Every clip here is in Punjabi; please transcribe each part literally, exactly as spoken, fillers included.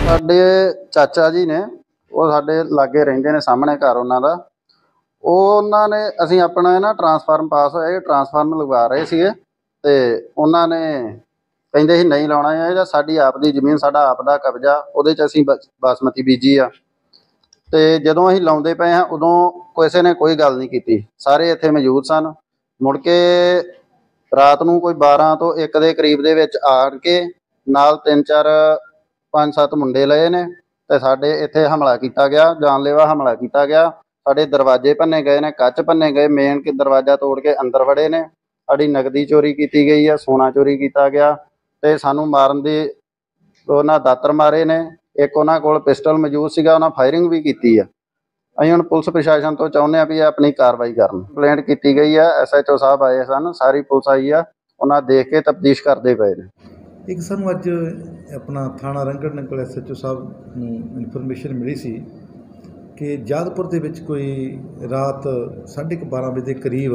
ਸਾਡੇ ਚਾਚਾ ਜੀ ਨੇ ਉਹ ਸਾਡੇ ਲਾਗੇ ਰਹਿੰਦੇ ਨੇ, ਸਾਹਮਣੇ ਘਰ ਉਹਨਾਂ ਦਾ। ਉਹਨਾਂ ਨੇ ਅਸੀਂ ਆਪਣਾ ਨਾ ਟਰਾਂਸਫਾਰਮ ਪਾਸ ਹੋਇਆ, ਇਹ ਟਰਾਂਸਫਾਰਮ ਲਗਵਾ ਰਹੇ ਸੀਗੇ ਤੇ ਉਹਨਾਂ ਨੇ ਕਹਿੰਦੇ ਸੀ ਨਹੀਂ ਲਾਉਣਾ ਹੈ, ਜਾਂ ਸਾਡੀ ਆਪ ਦੀ ਜ਼ਮੀਨ, ਸਾਡਾ ਆਪ ਦਾ ਕਬਜ਼ਾ, ਉਹਦੇ 'ਚ ਅਸੀਂ ਬਸ ਬਾਸਮਤੀ ਬੀਜੀ ਆ। ਤੇ ਜਦੋਂ ਅਸੀਂ ਲਾਉਂਦੇ ਪਏ ਹਾਂ ਉਦੋਂ ਕਿਸੇ ਨੇ ਕੋਈ ਗੱਲ ਨਹੀਂ ਕੀਤੀ, ਸਾਰੇ ਇੱਥੇ ਮੌਜੂਦ ਸਨ। ਮੁੜ ਕੇ ਰਾਤ ਨੂੰ ਕੋਈ ਬਾਰਾਂ ਤੋਂ ਇੱਕ ਦੇ ਕਰੀਬ ਦੇ ਵਿੱਚ ਆਣ ਕੇ ਨਾਲ ਤਿੰਨ ਚਾਰ ਪੰਜ ਸੱਤ ਮੁੰਡੇ ਲਏ ਨੇ ਤੇ ਸਾਡੇ ਇੱਥੇ ਹਮਲਾ ਕੀਤਾ ਗਿਆ, ਜਾਨਲੇਵਾ ਹਮਲਾ ਕੀਤਾ ਗਿਆ। ਸਾਡੇ ਦਰਵਾਜ਼ੇ ਭੰਨੇ ਗਏ ਨੇ, ਕੱਚ ਭੰਨੇ ਗਏ, ਮੇਨ ਕਿ ਦਰਵਾਜ਼ਾ ਤੋੜ ਕੇ ਅੰਦਰ ਵੜੇ ਨੇ। ਸਾਡੀ ਨਗਦੀ ਚੋਰੀ ਕੀਤੀ ਗਈ ਆ, ਸੋਨਾ ਚੋਰੀ ਕੀਤਾ ਗਿਆ ਤੇ ਸਾਨੂੰ ਮਾਰਨ ਦੀ ਉਹਨਾਂ ਦਾਤਰ ਮਾਰੇ ਨੇ। ਇੱਕ ਉਹਨਾਂ ਕੋਲ ਪਿਸਟਲ ਮੌਜੂਦ ਸੀਗਾ, ਉਹਨਾਂ ਫਾਇਰਿੰਗ ਵੀ ਕੀਤੀ ਆ। ਅਸੀਂ ਹੁਣ ਪੁਲਿਸ ਪ੍ਰਸ਼ਾਸਨ ਤੋਂ ਚਾਹੁੰਦੇ ਹਾਂ ਵੀ ਇਹ ਆਪਣੀ ਕਾਰਵਾਈ ਕਰਨ। ਕੰਪਲੇਂਟ ਕੀਤੀ ਗਈ ਆ, ਐਸ ਐਚ ਓ ਸਾਹਿਬ ਆਏ ਸਨ, ਸਾਰੀ ਪੁਲਿਸ ਆਈ ਆ, ਉਹਨਾਂ ਦੇਖ ਕੇ ਤਫਤੀਸ਼ ਕਰਦੇ ਪਏ ਨੇ। ਇੱਕ ਸਾਨੂੰ ਅੱਜ ਆਪਣਾ ਥਾਣਾ Rangar Nangal S H O ਸਾਹਿਬ ਨੂੰ ਇਨਫੋਰਮੇਸ਼ਨ ਮਿਲੀ ਸੀ ਕਿ ਜਾਦਪੁਰ ਦੇ ਵਿੱਚ ਕੋਈ ਰਾਤ ਸਾਢੇ ਕੁ ਬਾਰਾਂ ਵਜੇ ਦੇ ਕਰੀਬ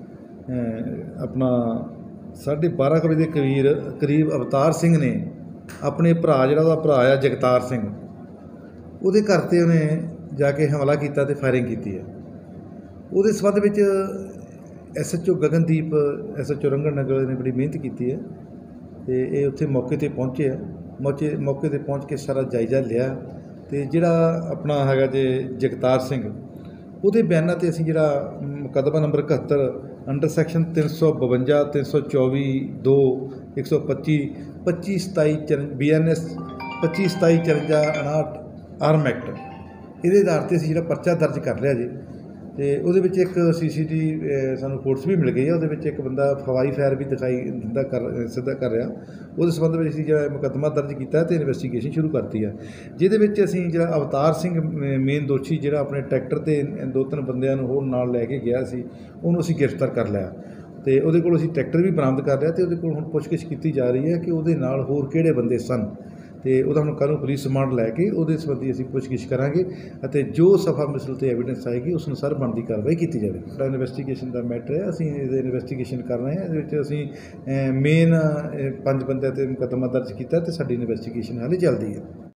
ਆਪਣਾ ਸਾਢੇ ਬਾਰਾਂ ਕੁ ਵਜੇ ਦੇ ਕਰੀਬ ਕਰੀਬ ਅਵਤਾਰ ਸਿੰਘ ਨੇ ਆਪਣੇ ਭਰਾ, ਜਿਹੜਾ ਉਹਦਾ ਭਰਾ ਆ ਜਗਤਾਰ ਸਿੰਘ, ਉਹਦੇ ਘਰ 'ਤੇ ਉਹਨੇ ਜਾ ਕੇ ਹਮਲਾ ਕੀਤਾ ਅਤੇ ਫਾਇਰਿੰਗ ਕੀਤੀ ਹੈ। ਉਹਦੇ ਸੰਬੰਧ ਵਿੱਚ S H O Gagandeep, S H O Rangar Nangal ਨੇ ਬੜੀ ਮਿਹਨਤ ਕੀਤੀ ਹੈ ਅਤੇ ਇਹ ਉੱਥੇ ਮੌਕੇ 'ਤੇ ਪਹੁੰਚੇ ਆ। ਮੌਕੇ ਮੌਕੇ 'ਤੇ ਪਹੁੰਚ ਕੇ ਸਾਰਾ ਜਾਇਜ਼ਾ ਲਿਆ ਅਤੇ ਜਿਹੜਾ ਆਪਣਾ ਹੈਗਾ ਜੇ ਜਗਤਾਰ ਸਿੰਘ, ਉਹਦੇ ਬਿਆਨਾਂ 'ਤੇ ਅਸੀਂ ਜਿਹੜਾ ਮੁਕੱਦਮਾ ਨੰਬਰ ਇਕਹੱਤਰ ਅੰਡਰ ਸੈਕਸ਼ਨ ਤਿੰਨ ਸੌ ਬਵੰਜਾ, ਤਿੰਨ ਸੌ ਚੌਵੀ, ਦੋ, ਇੱਕ ਸੌ ਪੱਚੀ, ਪੱਚੀ ਸਤਾਈ ਚਰ ਬੀ ਐਨ ਐਸ ਪੱਚੀ ਸਤਾਈ ਚਰੰਜਾ ਉਣਾਹਠ ਆਰਮ ਐਕਟ, ਇਹਦੇ ਆਧਾਰ 'ਤੇ ਅਸੀਂ ਜਿਹੜਾ ਪਰਚਾ ਦਰਜ ਕਰ ਲਿਆ ਜੀ। ਅਤੇ ਉਹਦੇ ਵਿੱਚ ਇੱਕ ਸੀ ਸੀ ਟੀ ਸਾਨੂੰ ਫੋਟੋਸ ਵੀ ਮਿਲ ਗਈ ਆ, ਉਹਦੇ ਵਿੱਚ ਇੱਕ ਬੰਦਾ ਹਵਾਈ ਫਾਇਰ ਵੀ ਦਿਖਾਈ ਦਿੰਦਾ ਕਰ ਸਿੱਧਾ ਕਰ ਰਿਹਾ। ਉਹਦੇ ਸੰਬੰਧ ਵਿੱਚ ਅਸੀਂ ਜਿਹੜਾ ਮੁਕੱਦਮਾ ਦਰਜ ਕੀਤਾ ਅਤੇ ਇਨਵੈਸਟੀਗੇਸ਼ਨ ਸ਼ੁਰੂ ਕਰਤੀ ਆ, ਜਿਹਦੇ ਵਿੱਚ ਅਸੀਂ ਜਿਹੜਾ ਅਵਤਾਰ ਸਿੰਘ ਮੇਨ ਦੋਸ਼ੀ, ਜਿਹੜਾ ਆਪਣੇ ਟਰੈਕਟਰ 'ਤੇ ਦੋ ਤਿੰਨ ਬੰਦਿਆਂ ਨੂੰ ਹੋਰ ਨਾਲ ਲੈ ਕੇ ਗਿਆ ਸੀ, ਉਹਨੂੰ ਅਸੀਂ ਗ੍ਰਿਫਤਾਰ ਕਰ ਲਿਆ ਅਤੇ ਉਹਦੇ ਕੋਲ ਅਸੀਂ ਟਰੈਕਟਰ ਵੀ ਬਰਾਮਦ ਕਰ ਲਿਆ ਅਤੇ ਉਹਦੇ ਕੋਲ ਹੁਣ ਪੁੱਛਗਿੱਛ ਕੀਤੀ ਜਾ ਰਹੀ ਹੈ ਕਿ ਉਹਦੇ ਨਾਲ ਹੋਰ ਕਿਹੜੇ ਬੰਦੇ ਸਨ ਅਤੇ ਉਹਦਾ ਹੁਣ ਕੱਲ੍ਹ ਨੂੰ ਪੁਲਿਸ ਰਿਮਾਂਡ ਲੈ ਕੇ ਉਹਦੇ ਸੰਬੰਧੀ ਅਸੀਂ ਪੁੱਛਗਿੱਛ ਕਰਾਂਗੇ ਅਤੇ ਜੋ ਸਫਾ ਮਿਸਲ 'ਤੇ ਐਵੀਡੈਂਸ ਆਏਗੀ ਉਸ ਅਨੁਸਾਰ ਬਣਦੀ ਕਾਰਵਾਈ ਕੀਤੀ ਜਾਵੇਗੀ। ਸਾਡਾ ਇਨਵੈਸਟੀਗੇਸ਼ਨ ਦਾ ਮੈਟਰ ਹੈ, ਅਸੀਂ ਇਹਦੇ ਇਨਵੈਸਟੀਗੇਸ਼ਨ ਕਰ ਰਹੇ ਹਾਂ। ਇਹਦੇ ਵਿੱਚ ਅਸੀਂ ਮੇਨ ਪੰਜ ਬੰਦਿਆਂ 'ਤੇ ਮੁਕੱਦਮਾ ਦਰਜ ਕੀਤਾ ਅਤੇ ਸਾਡੀ ਇਨਵੈਸਟੀਗੇਸ਼ਨ ਹਾਲੇ ਚੱਲਦੀ ਹੈ।